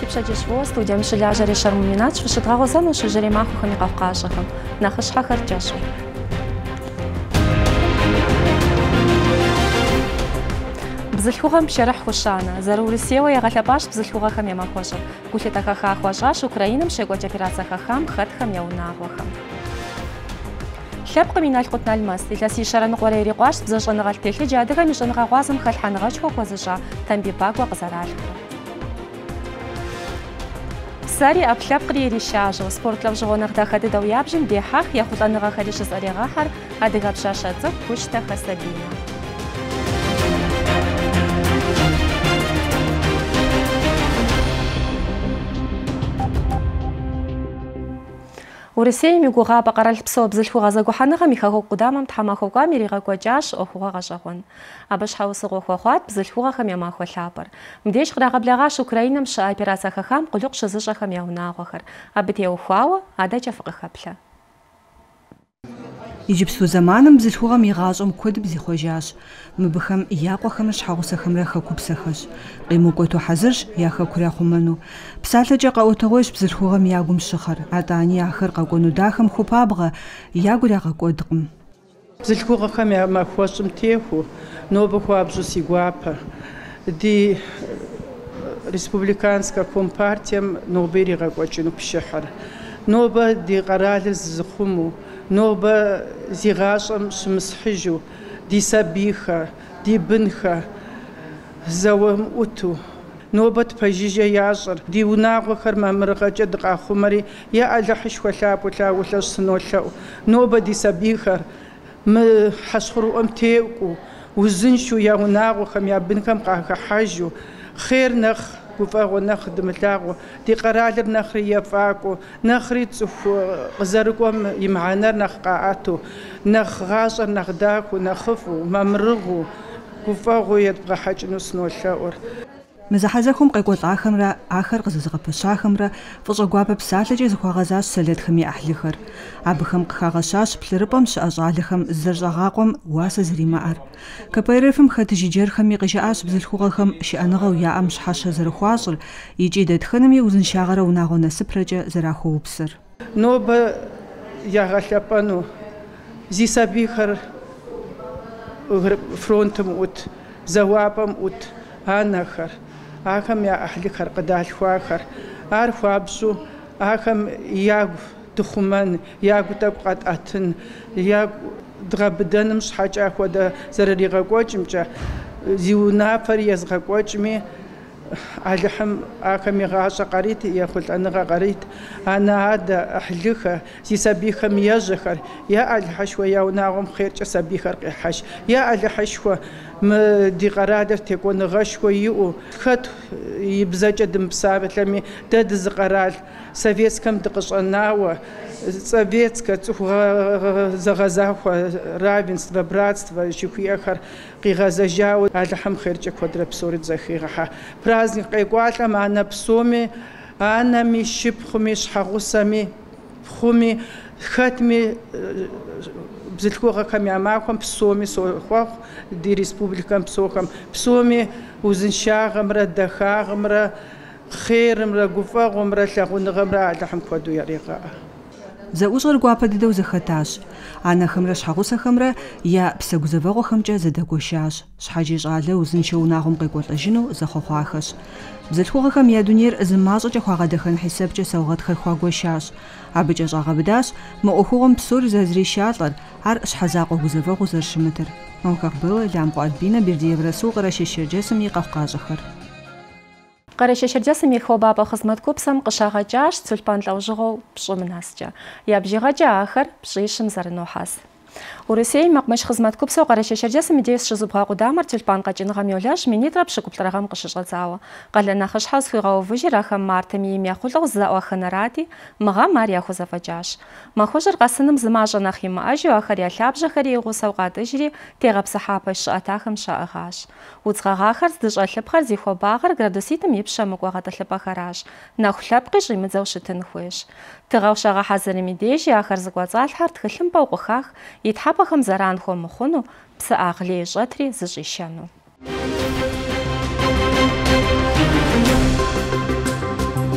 Пшадишво, студиям шиляжари шармунинат, швышитгагозану шижари махухами кавказахам, нахышхахар джашу. Бзыльхугам шарах хушана, зарурисева ягалябаш бзыльхугахам ямахоша, кухитахаха хважаш, Украинам шегоч операцияхахам, хатхам яунагвахам. Хляб минал хотналмас, иласи шаран гварери гваш, бзажанагал техи жадыга мишанага гвазам халханагач хохвазажа, тамбипагва газаральха. Сари аплап криери шажо, спортлав живонах дахады дауябжим, дехах, яхутаныга халишас арегахар, адыгапшашадзы, кучта хасабина. Урисей мигуга бакарал псо бзыльхуга загуханыга михаго кудамам тхамахуга мирига гваджаш охуга гажагун. Абаш хаусы гохвахват бзыльхуга хам ямахвалапар. Мдеш грагаблагаш Украинам ша операцияхахам кулук шызыжахам яунагвахар. Абит яухуава адача фгахапла. Иджипсу заманом бзыльхугам игашом куд бзихожаш. Мыбыхам яқвахам шхаусахамра хакупсахаш. Қимукоту хазырш яха куряхуману. Псаладжа қаутагош бзыльхугам ягум шихар. Атани ахыр қакону дахам хупабга ягуря қакодқым. Бзыльхугахам ямахвашым теху, нобаху абжу сигуапа. Ди республиканска компартиям нобери қакочину пшихар. Ноба ди қаралыр ззухуму. Ноба зигашам шмсхижу, ди сабиха, ди бынха, завам уту. Ноба тпажижа яжар, ди унагвахар мамргача дqахумари, я аллахиш хвалапу лаулаш сноляу. Ноба ди сабихар, мы хашхруам теуку, узыншу я унагвахам, я бынхам қахахажу, хернах, كوفاغو نخدم لاغو دي قرالر نخري يفاكو نخري تسوف غزركم يمعانر نخقاعاتو نخ غاشر نخداكو نخفو ممرغو كوفاغو يتبغى حاج نسنو الشاور مزحزكم قيقوط آخمرا آخر قززغب شاخمرا فشقواب بسالجي زخواغزاش سلد خمي أحليخر عبخم قخاغشاش بلربم شأجعلخم الزرجاقم واس زريمار كبيرفم خاتجي جرخمي قشاش بزلخوغخم شأنغو ياام شحاشا زرخواصل يجي ددخنمي وزن شاغرا وناغو نسبرجا زراخو بسر نوبا ياغشابانو زي سابيخر فرونتم اوت زوابم اوت آنخر آخم يا أهلي خر قدال خواخر عارف أبسو آخم ياغ دخمان ياغ تبقى أتن ياغ دغبدن مش حاجة خدا زرري غقوجم جا زيونا فريز غقوجمي علهم آخم يغاش قريت ياخذ أنا قريت أنا هذا أهليخ زي سبيخم يجخر يا الحشوة يا وناغم خير سبيخر قحش يا الحشوة ما دي قرادر تكون غشوة يو خد يبزج دم بسابت لمي تدز قرار سويتسكم دقشناوة سويتسكا زغزاوة равенство братство شكويخر قيغزجاو الحم خيرج كودر بصورة زخيرها праздник قيقوالم أنا بسومي أنا مش بخميش حغوسمي بخمي ختمي بزلكوغا كم يعماكم بسومي سوخوخ دي ريسبوبليكا بسوخم بسومي وزنشاغمرا دخاغمرا خيرمرا قفاغمرا لاغونغمرا علىهم كودو يريغا زاوجر قوابا ديدو زخاتاش أنا خمرا شحغوسا خمرا يا بساقوزافاغو خمجا زداقوشاش شحاجي شغالة وزنشاوناغم قيقوطاجينو زخوخواخش بزلخوغاخم يا دونير زمازو جا خواغا دخن حساب جا سوغات خواغوشاش عبجا شغا بداش ما أخوغم بسور زازري شاطر عر شحزاقو غوزافاغو زرشمتر موكاق بلا لامقو أدبينا برديب رسوغ راشي شرجاسم يقافقاجخر قريش شرجاسم يخوبابا خزمت كوبسم قشاغا جاش تلبان لوجغو بشومناسجا يابجيغا جا آخر بشيشم زرنوحاس ورسي مقمش خزمت كوبسو قريش شرجاسم ديس شزبغا قدامر تلبان قاجينغام يولاش منيترا بشكوبترغام قششغزاوا قال ناخش حاس خيغاو فجراخم مارتمي ميخولغ زاوا خنراتي مغا ماريا خوزافاجاش ماخوجر قاسنم زماجا ناخيم اجيو آخر يالابجا خري غوساو قادجري تيغاب صحابا شاتاخم شاغاش وزغاغاخر زدجالبخر زيخوباغر градуситым ипшам мыкӏуагъэтӏылъыпӏэхэращ. Нэху лъэпкъи щӏимыдзэу щытын хуейщ. Тыгъэу щагъэхьэзырым и дежи ахэр зыкӏуэцӏалъхьэр тхылъымпӏэу къыхах, итхьэпӏэхэм зэран хуэмыхъуну, псыӏагъ лей щӏэтри зыщӏищэну.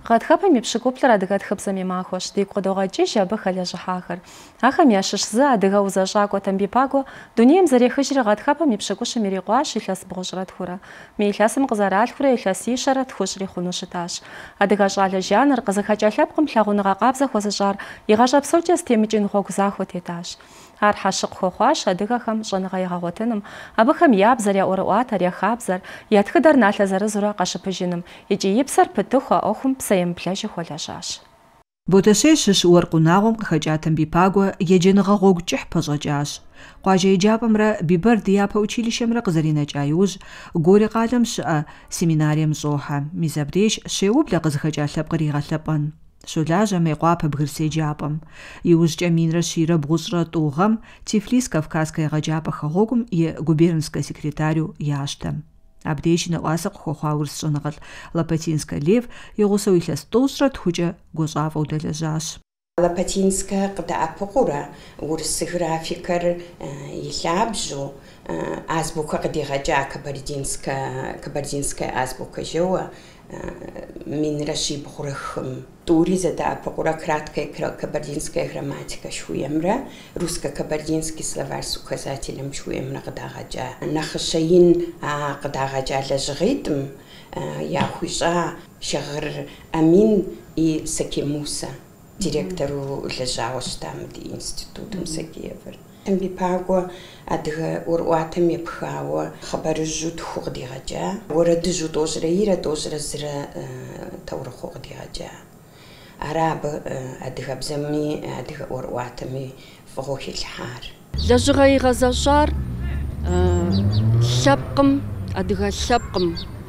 Гъатхэпэм и пшӏыкӏуплӏыр адыгэ тхыпцӏэм и махуэщ, ди къыдогъэкӏыж абы хэлэжьыхьахэр. Ахэм ящыщ зы адыгэ узэщӏакӏуэ Тамбипагуэ дунейм зэрехыжри гъатхэпэм и пшӏыкӏущым ирикъуащ илъэс бгъущӏрэ тхурэ. Мы илъэсым къызэралъхурэ илъэс ишэрэ тхущӏри хъуну щытащ. Адыгэ щӏалэ жанр къызыхэкӏа лъэпкъым лъагъуныгъэ къабзэ хуэзыщӏар игъащӏэ псокӏэ зытемыкӏын гъуэгу захуэ тетащ. Ар хьэщыкъу хуэхъуащ адыгэхэм щӏэныгъэ игъэгъуэтыным, абыхэм я бзэр, я ӏуэрыӏуатэр, я хабзэр, я тхыдэр налъэ зырызурэ къэщыпыжыным, икӏи и псэр пытыху а ӏуэхум псэемыблэжу хуэлэжьащ. Боташей щыщ уэркъунагъуэм къыхэкӏа Тамбипагуэ еджэныгъэ гъуэгу кӏыхь пэщӏэкӏащ. Къуажэ еджапӏэмрэ Бибард япэ училищэмрэ къызэринэкӏа иужь Гори къалэм щыӏэ семинарием щӏохьэ. Мис абдеж щеублэ къызыхэкӏа лъэпкъыр игъэлъэпӏэн. Щолажьэ Мейкъуапэ бгырыс еджапӏэм. Иужькӏэ минрэ щийрэ бгъущӏрэ тӏу гъэм Тифлис Кавказскэ егъэджапӏэ хэгъуэгум и губернскэ секретарю ящтэ. Абдеж и нэӏуасэ къыхуэхъуа урыс щӏэныгъэлӏ Лопатинскэ Лев и гъусэу илъэс тӏощӏрэ тхукӏэ гуащӏафӏэу дэлэжьащ. Лопатинскэ къыдэӏэпыкъуурэ урыс графикэр илъабжьу азбукэ къыдегъэкӏа кабардинская азбука жьэуэ минрэ щибгъурыхым тӏури зэдэӏэпыкъуурэ краткая кабардинская грамматика шхуемрэ русско-кабардинский словарь с указателем шхуемрэ къыдагъэкӏа. Нэхъыщэ ин къыдагъэкӏа лэжьыгъитӏым яхуищӏа Щегъыр Амин и Сакемуса, директору лэжьауэ щыта ди институтым Сакеевыр. Тамбипагуэ адыгэ ӏуэрыӏуатэм епхауэ хъыбарыжьу тху къыдегъэкӏа, уэрэдыжьу тӏощӏрэ ирэ тӏощӏрэ зырэ таурыхъуэу къыдегъэкӏа. Ара абы адыгэбзэми адыгэ ӏуэрыӏуатэми фӏыгъыу хилъхьар. Лэжьыгъэ игъэзэщӏар лъэпкъым, адыгэ лъэпкъым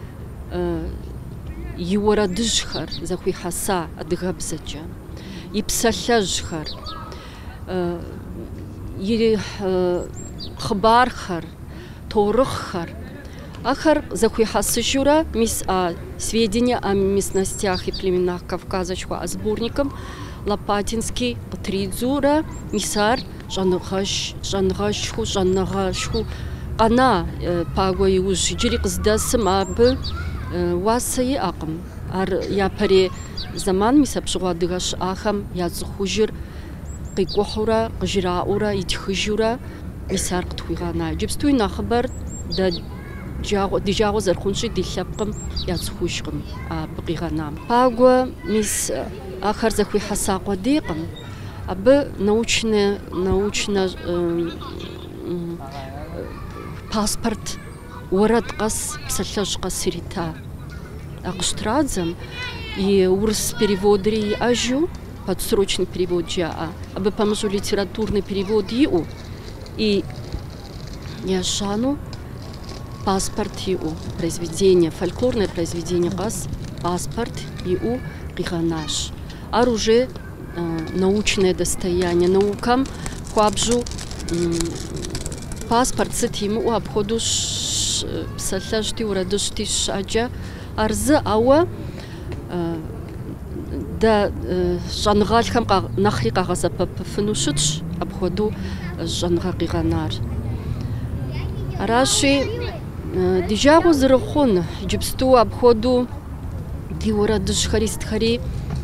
и уэрэдыжьхэр зэхуихьэса адыгэбзэкӏэ, и псалъэжьхэр, и хъыбархэр, таурыхъхэр, ахэр зэхуихьэсыжурэ мис сведения о местностях и племенах Кавказа шхуаӏэ сборникым Лопатинский къытридзурэ мис ар щӏэныгъэшху къэна Пагуэ иужь иджыри къыздэсым абы уасэ иӏэкъым. Ар япэрей зэман мис апщыгъуэ адыгэ щыӏахэм яцӏыхужыр къикӏухьурэ, къыжраӏуурэ, итхыжурэ мис ар къытхуигъэна. Иджыпсту и нэхъыбэр ди жагъуэ зэрыхъунщи ди лъэпкъым яцӏыхужкъым абы къигъэнам. Пагуэ мис ахэр зэхуихьэса къудейкъым. Абы научнэ паспорт уэрэд къэс псалъэжь къэс ирита. Къыщтрадзэм и урыс переводри иӏэжу, подсрочный перевод жаӏэ, абы пэмыщӏу литературный перевод иӏэу и ящану паспорт иӏэу, произведение, фольклорное произведение къэс паспорт иӏэу къигъэнащ. Ар уже научное достояние. Наукам хуабжьу паспорт сыт имыӏэу апхуэдэу псалъэжьти уэрэдыжьти щыӏэкӏэ арзы, ауэ дэ щӏэныгъэлӏхэм нэхъри къагъэзэпэпыфыну щытщ апхуэдэу щӏэныгъэ къигъэнар. Аращи ди жагъуэ зэрыхъун иджыпсту апхуэдэу ди уэрэдыжьхэри стхэри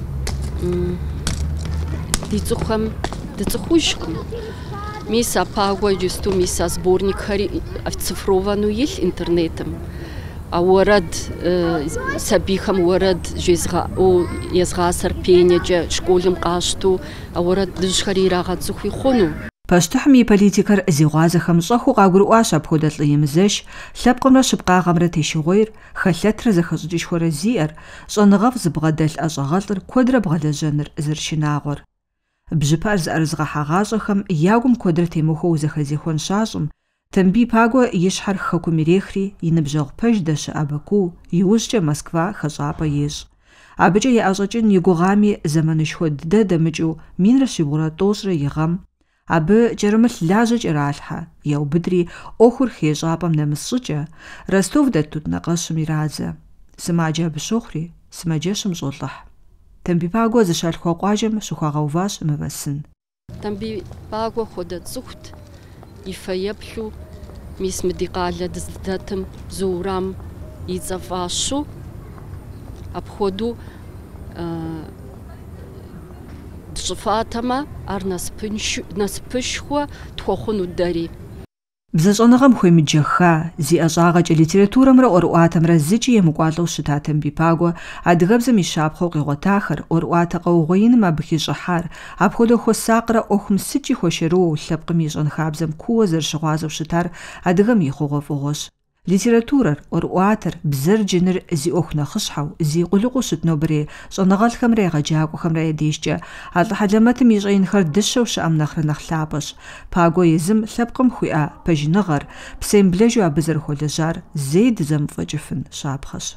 ди цӏыхухэм дыцӏыхужкъым. Мис а Пагуэ иджыпсту мис а сборникхэри оцифровану илъ интернетым. А уэрэд сабийхэм уэрэд езгъасэр пенэкӏэ школым къащту а уэрэдыжьхэри ирагъэцӏыхуи хъуну. Пащтыхьым и политикэр зигъуазэхэм щӏэхыу къагурыӏуащ апхуэдэ лӏыемызэщ лъэпкъымрэ щыпкъагъэмрэ тещыгъуейр, хъэлъэтрэ зэхэщӏыкӏышхуэрэ зиӏэр, щӏэныгъэфӏ зыбгъэдэлъ ӏэщӏэгъэлӏыр, куэдрэ бгъэлэжьэныр зэрышынагъуэр. Бжьыпэр зыӏэрызгъэхьа гъащӏэхэм ягум куэдрэ темыхуэу зэхэзехуэн щащӏым, Тамбипагуэ и щхьэр хэкум ирехри, и ныбжьэгъу пэж дэщыӏэ Баку, иужькӏэ Москва хэщӏапӏэ ещӏ. Абыкӏэ яӏэщӏэкӏын и гугъами зэманышхуэ дыдэ дэмыкӏыу минрэ щибгъурэ тӏощӏрэ и гъэм абы кӏэрымылъ лажьэ кӏэралъхьэ, яубыдри ӏуэхур хей щӏапӏэм нэмыс щӏыкӏэ, Ростов дэт тутнакъэщым ирадзэ. Сымаджэ абы щохъури, сымаджэщым щӏолӏыхь. Тамбипагуэ зыщалъхуа къуажэм щыхуагъэуващ мывэсын. Тамбипагуэ хуэдэ цӏыхут и фэеплъу мис мы ди къалэ дыздэтым зы урам и цӏэфӏащу апхуэдэу شفاتما ار насыпышхо тхохуну дари. Бзэщӏэныгъэм хуемыджэха, зиӏэ щӏагъэкӏэ литературэмрэ ӏуэрыӏуатэмрэ зыкӏи емыкӏуалӏэу щытатэм бипагуэ, адыгэбзэм и щапхъэу къигъуэтахэр, ӏуэрыӏуатэ къэугъуэ иным абы хищӏыхьар, апхуэдэ хуэсакърэ ӏуэхум сыкӏи хуэшэроу лъэпкъым и щӏэн хабзэм куууэ зэрыщыгъуазэу щытар адыгэм и хъугъуэ фӏыгъуэщ. Литературэр, ӏуэрыӏуатэр, бзэр джыныр зи ӏуэху нэхъыщхьэу, зи къулыкъуу щыт нобэрей щӏэныгъэлӏхэмрэ егъэджакӏуэхэмрэ я дежкӏэ а лӏыхьэлэмэтым и щӏеинхэр дыщэу щыӏэм нэхърэ нэхъ лъапӏэщ. Пагуэ езым лъэпкъым хуиӏа пэжыныгъэр, псейм блэжу абы зэрыхуэлэжьар зэи дызэмыфӏэкӏыфын щапхъэщ.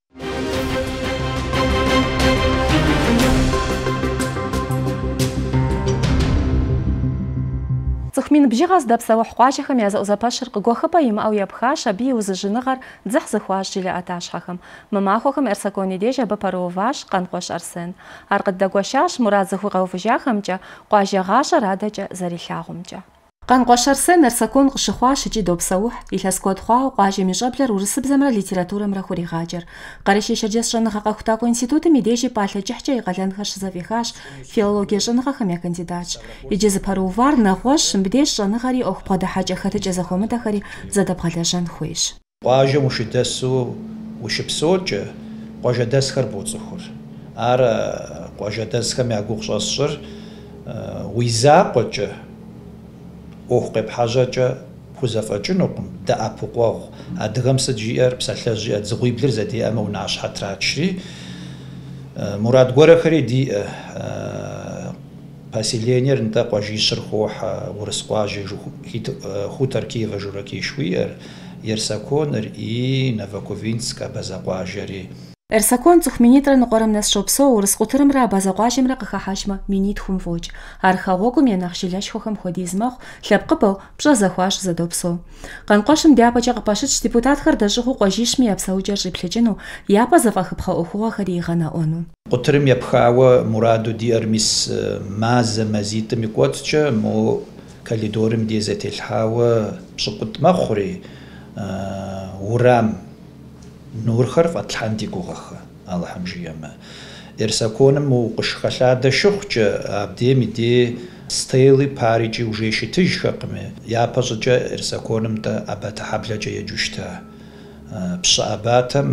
Цӏыху бжьыгъэ здэпсэухь къуажэхэм я зэӏузэпэщыр къыгуэхыпӏэ имыӏэу епхащ, абы и узыжьыныгъэр дзыхь зыхуащ жылэ ӏэтащхьэхэм. Мы махуэхэм Эрсакон и деж абы пэрыуващ Къанкъуэщ Арсен. Ар къыддэгуэщащ мурад зыхуигъэувыжахэмкӏэ, къуажэ-гъащӏэр адэкӏэ зэрилъагъумкӏэ. Къанкъуэщ Арсен Эрсакон къыщыхъуащ икӏи допсэухь, илъэс куэд хъуауэ къуажэм и щӏэблэр урысыбзэмрэ литературэмрэ хуригъаджэр. Къэрэщей Шэрджэс щӏэныгъэ къэхутакӏуэ институтым и дежи пӏалъэ кӏыхькӏэ и къалэнхэр щызэфӏихащ, филологие щӏэныгъэхэм я кандидатщ. Иджы зыпэрыувар нэгъуэщ, мыбдеж щӏэныгъэри ӏуэху бгъэдыхьэкӏэ хэтыкӏэ зэхуэмыдэхэри зэдэбгъэлэжьэн хуейщ. Къуажэм ущыдэсу ущыпсэукӏэ, къуажэдэсхэр боцӏыхур. Ар къуажэдэсхэм я гугъу щӏэсщӏыр уи закъуэкӏэ ӏуэху къепхьэжьэкӏэ хузэфӏэкӏынукъым, дэӏэпыкъуэгъу. Адыгэм сыт жиӏэр, псалъэ жиӏэр, дзыгъуиблыр зэдиӏэмэ унащхьэ трачри, мурад гуэрэхэри диӏэ. Поселениер нтӏэ къуажищыр хохьэ, урыс къуажэ хутор Киева Журакиш хуиӏэр, Ерсаконыр и Новоковинск абазэ къуажэри. Эрсакон цӏыху минитӏрэ ныкъуэрэм нэс щопсэу, урыс къутырымрэ абазэ къуажэмрэ къыхэхьэжмэ минитхум фӏокӏ. Ар хэгъуэгум я нэхъ жылэшхуэхэм хуэдиз мэхъу, лъэпкъыпӏэу пщӏэ зэхуащ зэдопсэу. Къанкъуэщым дяпэкӏэ къыпэщытщ депутатхэр дэщӏыгъуу къуажищми я псэукӏэр щӏиплъыкӏыну, япэ зэфӏэхыпхъэ ӏуэхугъуэхэри игъэнэӏуэну. Къутырым епхауэ мураду диӏэр мис мазэ мазитӏым и кӏуэцӏкӏэ, мо коридорым де зэтелъхьауэ пщыкӏутӏ мэхъури, урам нурхэр фӏэтлъхьэн ди гугъэхэ. Аллахьым жиӏэмэ. Ерсаконым укъыщыхэлъадэ шыхъукӏэ, абдем и де стейли паричӏи уже щытыжхэкъыми. Япэ щӏыкӏэ Ерсаконым тӏэ ӏэбатэ хьэблэкӏэ еджущтэ. Пщы ӏэбатэм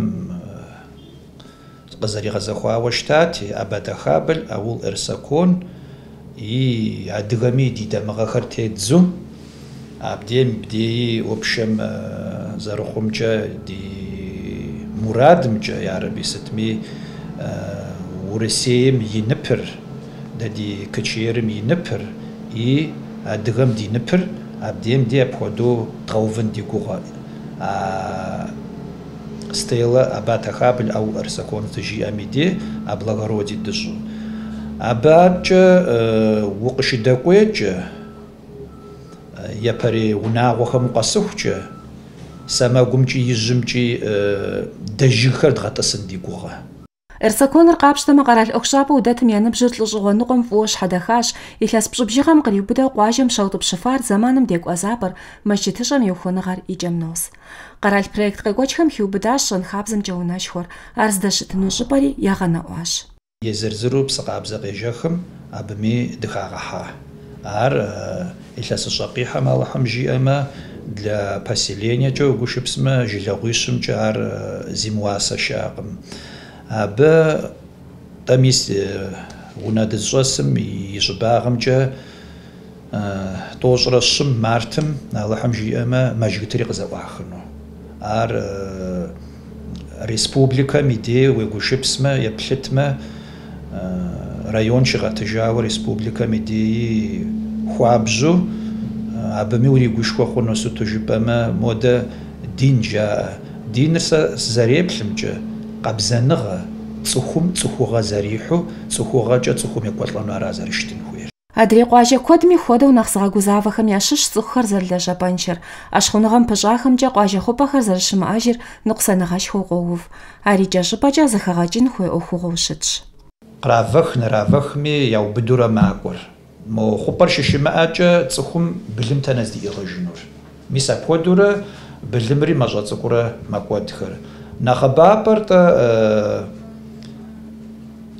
къызэригъэзэхуауэ щытати, ӏэбатэ хабэл аул Ерсакон и адыгэми ди дамыгъэхэр тедзу, абдем бдеи ӏупшэм зэрыхъумкӏэ ди мурадымкӏэ ярэби сытми Урысейм и ныпыр, ди Кычыерым и ныпыр и адыгэм ди ныпыр абдем де апхуэдэу тгъэувын ди гугъэ. Стелэ ӏэбатэ хабэл аул Ерсакон зыжиӏэми де аблагородие дыщӏу. Абакӏэ укъыщыдэкӏуейкӏэ, епэрей унагъуэхэм укъэсыхукӏэ, сэмэгумкӏи ижьымкӏи дэжыгхэр дгъэтӏысын ди гугъэ. Ерсаконыр къапщтэмэ къэрал ӏуэхущӏапӏэ удэтым я ныбжьыр лӏыщӏыгъуэ ныкъуэм фӏыуэ щхьэдэхащ, илъэс пщӏыбжьыгъэм къриубыдэу къуажэм щэутӏыпщыфар зэманым декӏу ӏэзапӏэр мэжджытыщӏэм и ухуэныгъэр икӏэм нос. Къэрал проект къекӏуэкӏхэм хиубыдащ щӏэн хабзэмкӏэ унэшхуэр, ар здэщытыну щӏыпӏэри ягъэнэӏуащ. Езыр-зыру псы къабзэ къежэхым абыми дыхагъэхьа. Ар илъэсыщӏэ къихьэм Аллахьым жиӏэмэ, для поселениекӏэ угушыпсмэ, жылэгъуищымкӏэ ар зимыуасэ щыӏэкъым. Абы тӏэмис унэ дызщӏэсым и щӏыбагъымкӏэ тӏощӏрэ щым мартым Аллахьым жиӏэмэ мэжгытри къызэӏуахыну. Ар республикэм и де уегушыпсмэ, еплъытмэ, район щыгъэтыжауэ республикэм и деи хуабжьу абыми уригушхуэ хъуну сыту жыпӏэмэ, моде дин жаӏэ. Диныр сэ сызэреплъымкӏэ къабзэныгъэ, цӏыхум цӏыхугъэ зэрихьу, цӏыхугъэкӏэ цӏыхум екӏуэлӏэну ара зэрыщытын хуейр. Адрей къуажэ куэдми хуэдэу нэхъ зыгъэгузавэхэм ящыщ цӏыхухэр зэрылэжьэпӏэншэр. Ӏэщхъуныгъэм пыщӏахэмкӏэ къуажэ хъупӏэхэр зэрыщымыӏэжыр ныкъусаныгъэшхуэу къоув. Ар и кӏэщӏыпӏэкӏэ зыхэгъэкӏын хуей ӏуэхугъуэу щытщ. Къравэх нравэхми яубыдурэ макӏуэр. Мо хъупӏэр щыщымыӏэкӏэ цӏыхум былым тэнэз диӏыгъыжынур. Мис апхуэдурэ былымри мэщӏэ цӏыкӏурэ мэкӏуэдхэр. Нэхъыбапӏэр тӏэ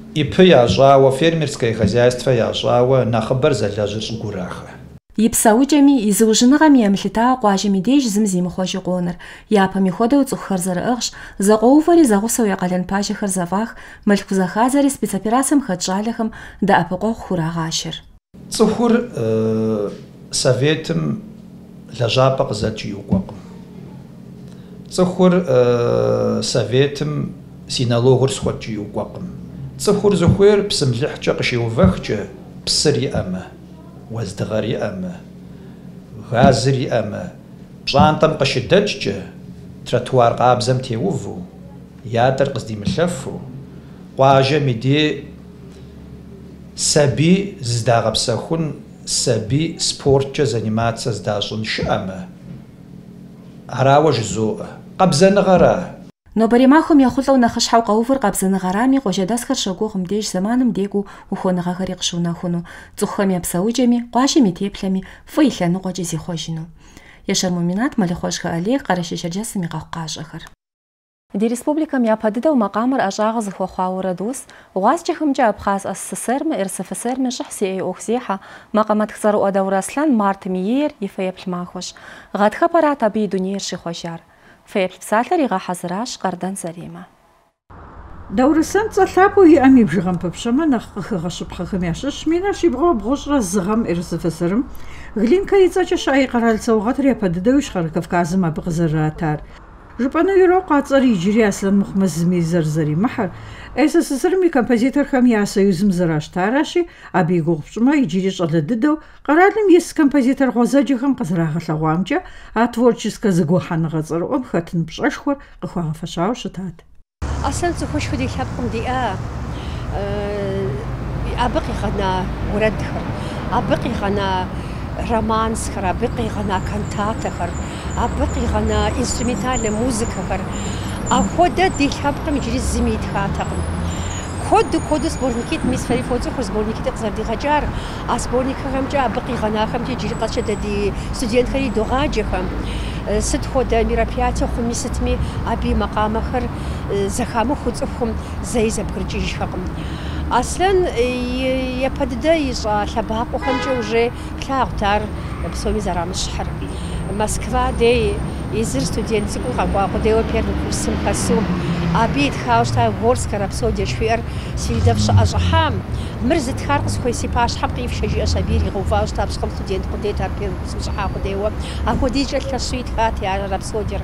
ипы ящӏауэ, фермерское хозяйство ящӏауэ нэхъыбэр зэлэжьыр щӏыгурахэ. Ипсаукӏэми, изыужыныгъэми емылъытауэ къуажэм и деж зым зимыхъуэжи къоныр. Япэми хуэдэу цӏыхухэр зэрыӏыгъщ, зэкъуэувэри зэгъусэу я къалэн пащэхэр зэфӏах, мылъку зэхадзэри спецоперацием хэт щӏалэхэм дэӏэпыкъуэгъу хурагъашэр. Цӏыхур советым лэжьапӏэ къызэкӏ иукӏуэкъым. Цӏыхур советым си налогыр схуэкӏ иукӏуэкъым. Цӏыхур зыхуейр псымылыхькӏэ къыщеувэхкӏэ, псыр иӏэмэ, уэздыгъэр иӏэмэ, газыр иӏэмэ, пщӏантӏэм къыщыдэкӏкӏэ, тротуар къабзэм теуву, ятӏэр къыздимылъэфу, къуажэм и де сабий здагъэпсэхун, сабий спорткӏэ занимацэ здащӏын шыӏэмэ. Арауэ жызоӏэ. Къабзэныгъэра. Нобэрей махуэм ехъулӏэу нэхъыщхьэу къэувыр къабзэныгъэрами, къуажэдэсхэр щогугъ мыбдеж зэманым декӏуу ухуэныгъэхэри къыщыунэхуну, цӏыхухэм я псэукӏэми, къуажэм и теплъэми фӏы и лъэныкъуэкӏи зихъуэжыну. Ещэр Муминат, Мэлыхъуэжхэ Олег, Къэрэщей Шэрджэсым и къэхъу къащӏэхэр. Ди республикэм япэ дыдэу макъамэр ӏэщӏагъэ зыхуэхъуа уэрэд ус, угъазкӏэхэмкӏэ Абхъаз СССР-мэ, РСФСР-ми щӏыхь СИЭ ӏуэху зехьэ, макъамэ тхъзэрыӏуэ Даур Аслъан мартым ейр и фэеплъ махуэщ. Гъатхэпэрат абы и дунейр щихъуэжар. Фэеплъ псалъэр игъэхьэзыращ Къардан Заремэ. Даур Аслъан цӏэлъапӏэу иӏэм и бжыгъэм пэпщэмэ, нэхъ къыхэгъэщыпхъэхэм ящыщщ миныр щибгъэу бгъущӏрэ зыгъэм РСФСР-ым Глинка и цӏэкӏэ щыӏэ и къэрал саугъэтыр япэ дыдэу Ищхъэрэ Кавказым абы къызэрыратар. Жыпӏэну ирокъу а цӏэр иджыри Аслъэн Мухъмэзми зэрызэримыхьэр, СССР-ым и композиторхэм я союзым зэращтаращи, абы и гугъу пщӏымэ иджыри щӏалэ дыдэу къэралым ис композитор гъуэзэджэхэм къызэрагъэлъэгъуамкӏэ а творческэ зэгуэхьэныгъэ цӏэрыӏуэм хэтын пщӏэшхуэр къыхуагъэфэщауэ щытат. Аслъэн цӏыхушхуэ ди лъэпкъым диӏэ, абы къигъэна уэрэдхэр, абы къигъэна романсхэр, абы къигъэна кантатэхэр, абы къигъэна инструментальнэ музыкэхэр. Апхуэдэ ди лъэпкъым иджыри зыми итхатэкъым. Куэду сборникитӏ мис фэри фоцӏыхур сборникитӏыр къызэрыдигъэкӏар, а сборникхэмкӏэ абы къигъэнахэмчӏэ иджыри къэсчэдэ ди студентхэри догъаджэхэм. Сыт хуэдэ мероприятие хъуми сытми абы и макъамэхэр зэхамыху цӏыхум зэи зэбгрыкӏыжхэкъым. Аслъэн япэ дыдэ ищӏа лъэбакъуэхэмкӏэ уже плъагъут ар псоми зэрамыщхьэр. Москва дей езыр студент цӏыкӏуу къэкӏуа къудейуэ первый курсым хэсу абы итхауэ щыта Горскэ рапсодие жыхуиӏэр сиридэв щыӏэ щӏыхьам. Мыр зытхар къысхуей си пащхьэм къифшэ жиӏэщ абы иригъэувауэ щыта пщыкӏум студент къудейт ар первый курсым щыхьа къудейуэ. Апхуэдизкӏэ лъэщу итхат я рапсодиер.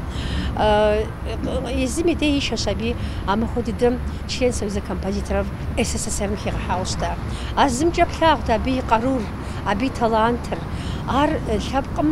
Езым и дей ишэщ абы амыхъуу дыдэм член Союза композиторов СССР-ым хигъэхьауэ щыта. А зымкӏэ плъагъут абы и къарур, абы и талантыр. Ар лъэпкъым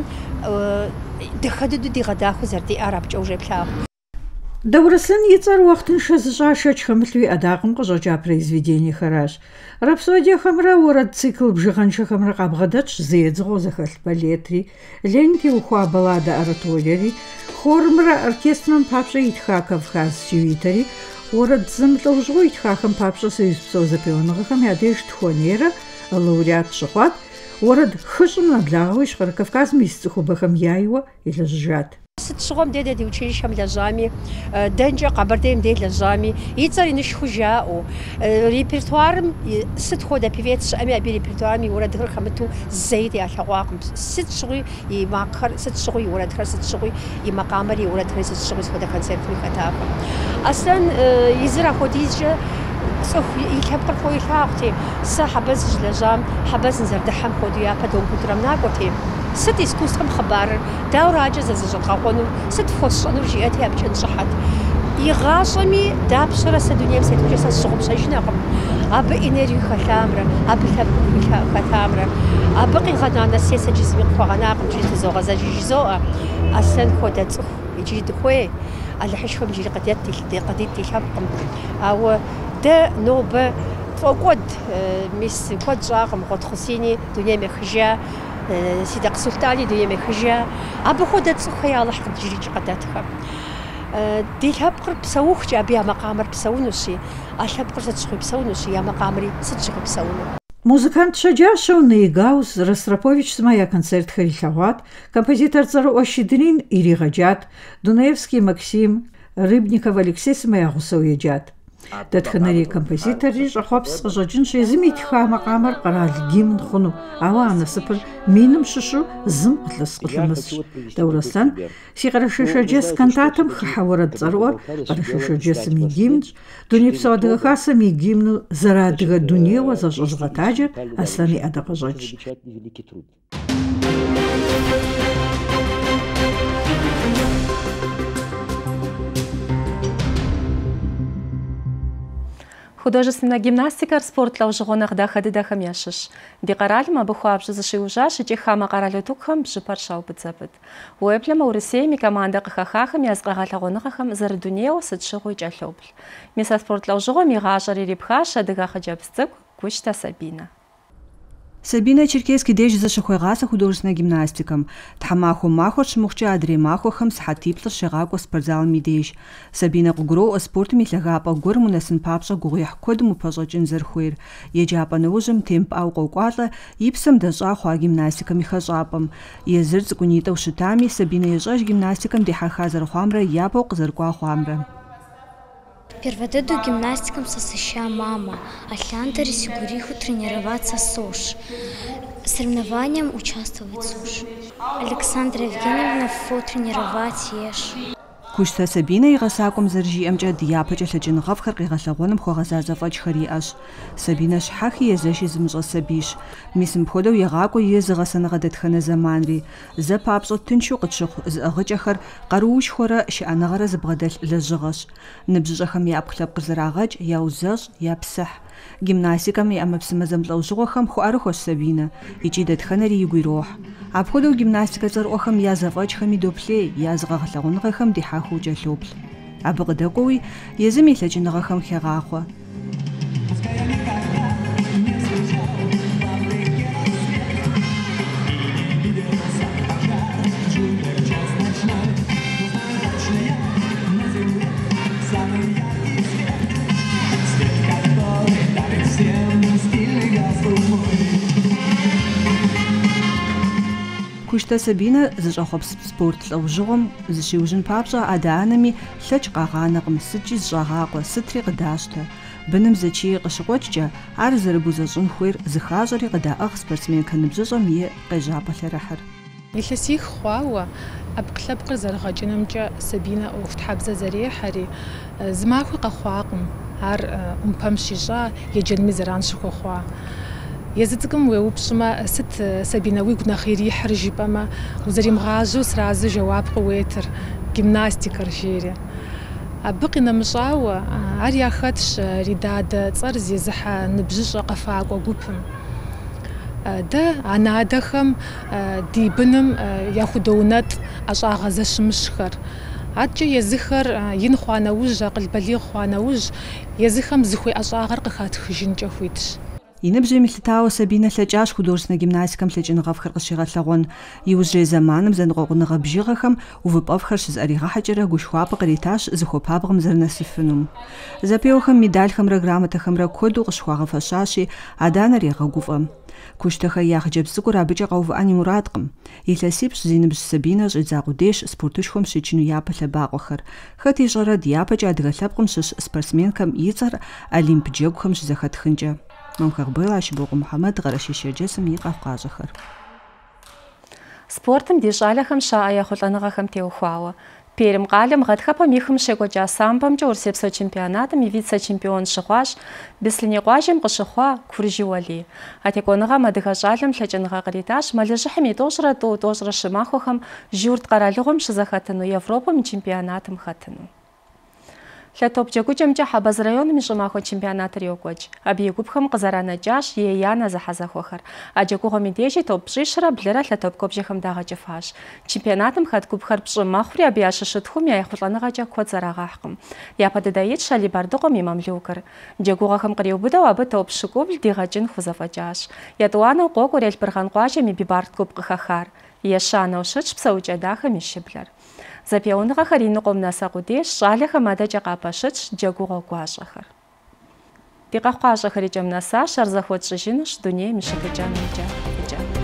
дахэ дыдэу дигъэдахыу зэрыдиӏар абыкӏэ уже плъагъут. Даур Аслъэн и цӏэр уахътыншэ зыщӏа шэч хэмылъу и ӏэдакъым къыщӏэкӏа произведениехэращ. Рапсодиехэмрэ уэрэд цикл бжыгъэншэхэмрэ къабгъэдэтщ зы едзыгъуэу зэхэлъ балетри, Ленин теухуа балладэ ораториери, хорымрэ оркестрым папщӏэ итха Кавказ сюитэри, уэрэд зэмылӏэужьыгъуэу итхахэм папщӏэ союз псо зэпеуэныгъэхэм я деж тхуэнейрэ лауреат щыхъуат, уэрэд хыщӏым нэблагъэу Ищхъэрэ Кавказым ис цӏыхубэхэм яйуэ илэжьыжат. Сыт щыгъуэм дей ди училищэм лэжьами, дэнкӏэ Къэбэрдейм дей лэжьами, и цӏэр инышхуэ жаӏэу, репертуарым сыт хуэдэ певец щыӏэми абы репертуарым и уэрэдхэр хэмыту зэи ялъэгъуакъым. Сыт щыгъуи и макъхэр, сыт щыгъуи и уэрэдхэр, сыт щыгъуи и макъамэр, и уэрэдхэр, сыт щыгъуи схуэдэ концертми хэтахэм. Аслъэн езыр апхуэдизкӏэ цӏыху и лъэпкъыр хуэу илъагъути, сэ хьэбэз зыжьлэжьам, хьэбэз нызэрыдыхьэм хуэдэу япэ дом-культурэм накӏуэти, сыт искусствэм хъыбарыр, дауэракӏэ зэзыщӏэдгъэкъуэну, сыт фхуэсщӏэнур жиӏэти абыкӏэ нщӏыхьэт. Игъащӏэми дапщэрэ сэ дунейм сетымкӏэ сэ сщыгъупщэжынэкъым. Абы энергию хэлъамрэ, абы лъэпкъ хэлъамрэ, абы къигъэна нэсей сэ джызми къыхуэгъэнакъым, иджыри тызогъэзэжи жызоӏэ. Аслъэн хуэдэ цӏыху иджыри дыхуей, ӏэлыхьыжьхэм иджыри къыдит ди лъэпкъым. Ауэ дэ нобэ фӏокӏуэд, мис куэд щӏакъым, Гъуэт Хъусейни дунейм ехыжа, Сидэкъ Сулътӏани дунейм ехыжа, абы хуэдэ цӏыхухэр ялыхькъым иджырикӏэ къыдэтхэм. Ди лъэпкъыр псэухкӏэ абы я макъамэр псэунущи, а лъэпкъыр сыт щыгъуи псэунущи, я макъамэри сыт щыгъуи псэуну. Музыкант щэджащэу Нейгауз Ростропович зымэ я концертхэр илъэгъуат, композитор цӏэрыӏуэ Щедрин иригъэджат, Дунаевский Максим, Рыбников Алексей сымэ я гъусэу еджат. Дэтхэнэри композитори щӏэхъуэпс къыщӏэкӏын щезым итха макъамэр къэрал гимн хъуну, ауэ а насыпыр миным щыщу зым къылъымысщ. Даурыслъэн си Къэрэшей-Шэрджэс кантатэм хыхьэ уэрэд цӏэрыӏуэр Къэрэшей-Шэрджэсым и гимнщ, Дунейпсо адыгэ хасэм и гимну зэрыадыгэ дунейуэ зэщӏэзгъэтаджэр Аслъэн и ӏэдэ къыщӏэкӏ. Художественная гимнастика спорт лэужьыгъуэ дахэ дыдэхэм ящыщ. Ди къэралым абы хуабжьу зыщиужьащ икӏи хамэ къэрал утыкухэм бжьыпэр щаубыдзэбыд. Уеблэмэ Урысейм и командэ къыхэхахэм я зыкъэгъэлъэгъуэныгъэхэм зэрыдунейуэ сыт щыгъуи кӏэлъоплъ. Мис а спорт лэужьыгъуэм игъащӏэр ирипхащ адыгэ хъыджэбз цӏыкӏу Гущтэ Сабинэ. Сабинэ Черкесский деж зыщыхуегъасэ художественной гимнастикам. Тхьэмахуэ махуэр щымыхъукӏэ адрей махуэхэм сыхьэтиплӏыр щегъакӏуэ спортзалым и деж. Сабинэ къыгуроӏуэ спортым и лъагапӏэ гуэрым унэсын папщӏэ гугъуехь куэдым упэщӏэкӏын зэрыхуейр. Еджапӏэ нэужьым темпӏауэ къокӏуалӏэ и псэм дэщӏа хъуа гимнастикэм и хэщӏапӏэм. Езыр цӏыкӏунитӏэу щытами, Сабинэ ещӏэж гимнастикэм дихьэха зэрыхъуамрэ япэу къызэрыкӏуа хъуамрэ. Перводыду гимнастикам сосыща мама, а Ляндаре Сигуриху тренироваться СОЖ. Соревнованиям участвовать СОЖ. Александра Евгеньевна фо тренировать еш. Гущтэ Сабинэ и гъэсакӏуэм зэрыжиӏэмкӏэ дяпэкӏэ лъэкӏыныгъэфӏхэр къигъэлъэгъуэным хуэгъэзадзэ фӏэкӏхэр иӏэщ. Сабинэ щхьэхи езэши зымыщӏэ сабийщ. Мис мыпхуэдэу егъакӏуэ и зыгъэсэныгъэ дэтхэнэ зэманри. Зэ папщӏэ тыншу къытщыхъу зыӏыгъыкӏэхэр къаруушхуэрэ шыӏэныгъэрэ зыбгъэдэлъ лэжьыгъэщ. Ныбжьыщӏэхэм япхъу лъэпкъыр зэрагъэкӏ, яузэщӏ, япсыхь. Гимнастикэм и ӏэмэпсымэ зэмылӏэужьыгъуэхэм хуэӏэрыхуэщ Сабинэ, икӏи дэтхэнэри игу ирохь. Апхуэдэу гимнастикэ цӏэрыӏуэхэм я зэфӏэкӏхэми доплъей, я зыгъэгъэлъэгъуныгъэхэм дихьэхыу кӏэлъоплъ. Абы къыдэкӏуэуи езым и лъэкӏыныгъэхэм хегъахъуэ. Гущтэ Сабинэ зыщӏэхъуэпс спорт лӏэужьыгъуэм зыщиужьын папщӏэ адэ-анэми лъэкӏ къагъанэкъым, сыткӏи зыщӏагъакъуэ, сытри къыдащтэ. Быным зэчий къыщыкъуэкӏкӏэ, ар зэрыбузэщӏын хуейр зыхащӏэри къыдаӏыгъ спортсменкэ ныбжьыщӏэм и къежьапӏэ лъэрыхьыр. Илъэсих хъуауэ ӏэпкълъэпкъыр зэрыгъэкӏынымкӏэ Сабинэ ӏуэхутхьэбзэ зэрехьэри зымахуи къэхъуакъым. Ар ӏумпэм щищӏа, еджэнми зэран щыхуэхъуа. Езы цӏыкӏум уеупщӏмэ, сыт Сабинэ уигу нэхъ ирихьыр жыпӏэмэ, узэримыгъажьэу сразу жэуап къыуетыр гимнастикэр жери. Абы къинэмыщӏауэ, ар яхэтщ Ридадэ цӏэр зезыхьэ ныбжьыщӏэ къэфакӏуэ гупым. Дэ анадэхэм ди быным яхудоунэтӏ ӏэщӏагъэ зэщымыщхэр. Аткӏэ езыхэр ин хъуа нэужь, акъыл балигъ хъуа нэужь, езыхэм зыхуей ӏэщӏагъэр къыхатхыжынкӏэ хуитщ. И ныбжьым илъытауэ Сабинэ лъэкӏащ художественнэ гимнастикэм лъэкӏыныгъэфӏхэр къыщигъэлъэгъуэн. И ужьрей зэманым зэныкъуэкъуныгъэ бжыгъэхэм увыпӏэфхэр щызэригъэхьэкӏэрэ гушхуапӏэ къритащ зыхуэпабгъэм зэрынэсыфыным. Зэпеуэхэм медалхэмрэ грамотэхэмрэ куэду къыщхуагъэфэщащи, адэ-анэр егъэгуфӏэ. Кущтэхэр я хъыджэбз цӏыкӏур абыкӏэ къэувыӏэн и мурадкъым. Илъэсипщӏ зи ныбжь Сабинэ щӏидза къудейщ спортышхуэм щекӏыну япэ лъэбакъуэхэр. Хэт ищӏэрэ дяпэкӏэ адыгэ лъэпкъым щыщ спортсменхэм и цӏэр олимп джэгухэм щызэхэтхынкӏэ. Мамхэгбыла Шибогъу Мухьэмэд, Къэрэшей-Шэрджэсым и къэхъуащӏэхэр. Спортым ди щӏалэхэм щаӏэ ехъулӏэныгъэхэм теухуауэ. Пермь къалэм гъатхэпэм ихым щекӏуэкӏа самбомкӏэ Урысепсо чемпионатым и вице-чемпион щыхъуащ Беслъыни къуажэм къыщыхъуа Куржий Уэлий. А текӏуэныгъэм адыгэ щӏалэм лъэкӏыныгъэ къритащ мэлыжьыхьым итӏощӏрэ тӏощӏрэ щымахуэхэм жюрт къэралыгъуэм щызэхэтыну, Европэм и чемпионатым хэтыну. Лъэтоп джэгукӏэмкӏэ Хьэбэз районым и щӏымахуэ чемпионатыр йокӏуэкӏ. Абы и гупхэм къызэранэкӏащ ЕЯНэ зэхьэзэхуэхэр. А джэгугъуэм и дежи топ пщӏищрэ блырэ лъэтоп куэбжэхэм дагъэкӏыфащ. Чемпионатым хэт гупхэр пщӏы мэхъури, абы ящыщытхум я ехъулӏэныгъэкӏэ куэд зэрагъэхькъым. Япэ дыдэ итщ Алибардыкъуэм и мамлюкыр. Джэгугъэхэм къриубыдэу абы топ щыкӏубл дигъэкӏын хузэфӏэкӏащ. Етӏуанэу къокӏуэр Елбыргъан къуажэм и бибард гуп къыхэхар. Ещанэу щытщ псэукӏэ дахэм и щыблэр. Зэпеуныгъэхэр и ныкъуэм нэсэ къудейщ, щӏалэхэм адэкӏэ къапэщытщ джэгугъэ гуащӏэхэр. Ди къэхъуащӏэхэр икӏэм нэсащ, ар зэхуэтщӏыжынущ дунейм и щыпыкӏэм.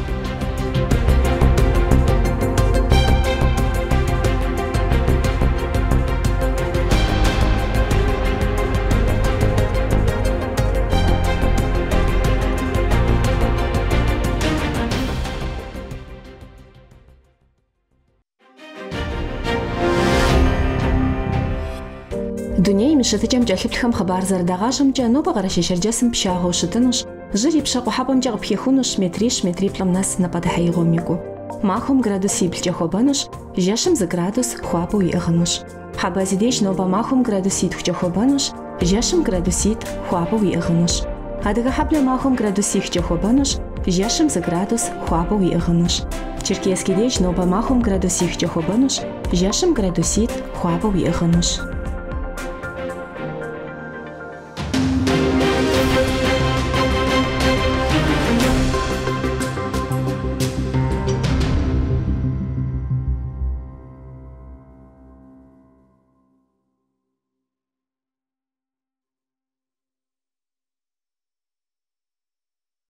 Дуней мишетыкӏэм кӏэлъыплъхэм хъыбар зэрыдагъажьэмкӏэ нобэ къэрэщэщэрджэсым пщагъэу щытынущ, жьыр и пщэ къухьэпӏэмкӏэ къыпхихунущ метриплӏым нэс напӏэдыхьеигъуэм и гу. Махуэм градусиплӏкӏэ хуэбэнущ, жэщым 2 градус хуабэу иӏыгъынущ. Хьэбэзи деж нобэ махуэм градуситхукӏэ хуэбэнущ, жэщым градуситӏ хуабэу иӏыгъынущ. Адыгэ хьэблэ махуэм градусихкӏэ хуэбэнущ, жэщым 2 градус хуабэу иӏыгъынущ. Черкесский деж нобэ махуэм градусихкӏэ хуэбэнущ, жэщым градуситӏ хуабэу иӏыгъынущ.